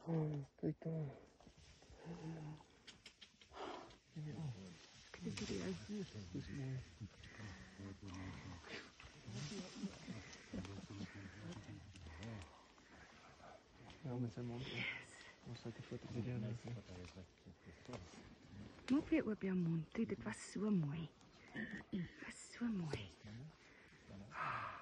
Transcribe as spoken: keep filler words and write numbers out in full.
Oh, kyk daar. Kyk die video. Dis mooi. Ja, met sy mond oop. Ons het 'n foto video nou. Maak weer oop jou mond toe, dit was so mooi. Dit was so mooi.